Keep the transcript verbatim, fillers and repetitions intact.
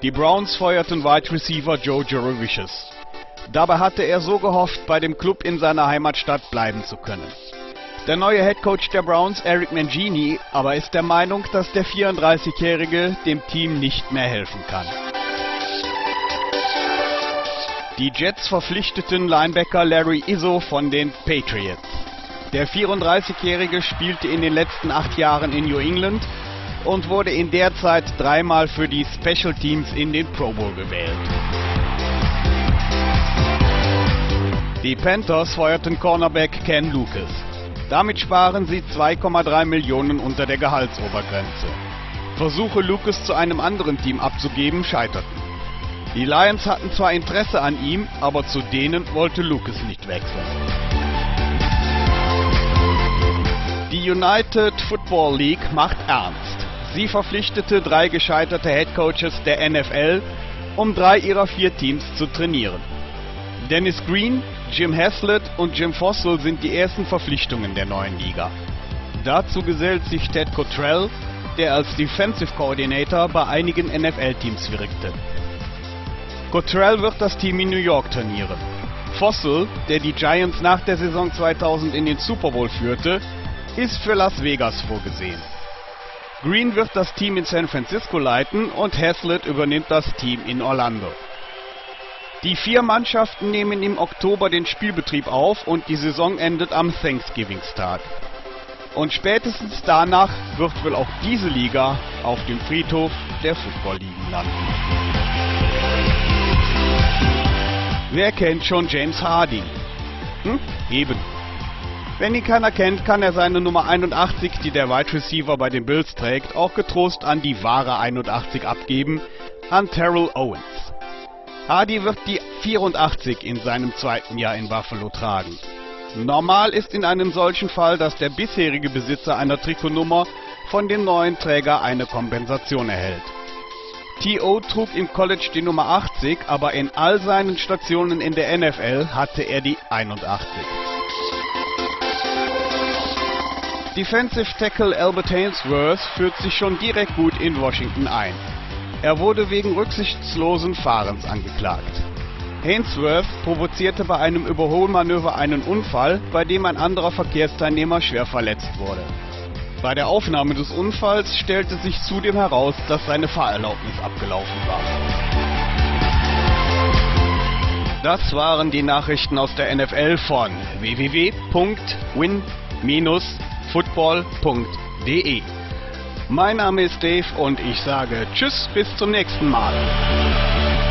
Die Browns feuerten Wide Receiver Joe Jurevicius. Dabei hatte er so gehofft, bei dem Club in seiner Heimatstadt bleiben zu können. Der neue Headcoach der Browns, Eric Mangini, aber ist der Meinung, dass der vierunddreißigjährige dem Team nicht mehr helfen kann. Die Jets verpflichteten Linebacker Larry Izzo von den Patriots. Der vierunddreißigjährige spielte in den letzten acht Jahren in New England und wurde in der Zeit dreimal für die Special Teams in den Pro Bowl gewählt. Die Panthers feuerten Cornerback Ken Lucas. Damit sparen sie zwei Komma drei Millionen unter der Gehaltsobergrenze. Versuche, Lucas zu einem anderen Team abzugeben, scheiterten. Die Lions hatten zwar Interesse an ihm, aber zu denen wollte Lucas nicht wechseln. Die United Football League macht ernst. Sie verpflichtete drei gescheiterte Headcoaches der N F L, um drei ihrer vier Teams zu trainieren. Dennis Green, Jim Haslett und Jim Fossel sind die ersten Verpflichtungen der neuen Liga. Dazu gesellt sich Ted Cottrell, der als Defensive Coordinator bei einigen N F L-Teams wirkte. Cottrell wird das Team in New York trainieren. Fossel, der die Giants nach der Saison zweitausend in den Super Bowl führte, ist für Las Vegas vorgesehen. Green wird das Team in San Francisco leiten und Haslett übernimmt das Team in Orlando. Die vier Mannschaften nehmen im Oktober den Spielbetrieb auf und die Saison endet am Thanksgivingstag. Und spätestens danach wird wohl auch diese Liga auf dem Friedhof der Football-Ligen landen. Wer kennt schon James Hardy? Hm? Eben. Wenn ihn keiner kennt, kann er seine Nummer einundachtzig, die der Wide Receiver bei den Bills trägt, auch getrost an die wahre einundachtzig abgeben, an Terrell Owens. Hardy wird die vierundachtzig in seinem zweiten Jahr in Buffalo tragen. Normal ist in einem solchen Fall, dass der bisherige Besitzer einer Trikotnummer von dem neuen Träger eine Kompensation erhält. T O trug im College die Nummer achtzig, aber in all seinen Stationen in der N F L hatte er die einundachtzig. Defensive Tackle Albert Haynesworth führt sich schon direkt gut in Washington ein. Er wurde wegen rücksichtslosen Fahrens angeklagt. Haynesworth provozierte bei einem Überholmanöver einen Unfall, bei dem ein anderer Verkehrsteilnehmer schwer verletzt wurde. Bei der Aufnahme des Unfalls stellte sich zudem heraus, dass seine Fahrerlaubnis abgelaufen war. Das waren die Nachrichten aus der N F L von w w w punkt win Bindestrich football punkt de. Mein Name ist Dave und ich sage Tschüss, bis zum nächsten Mal.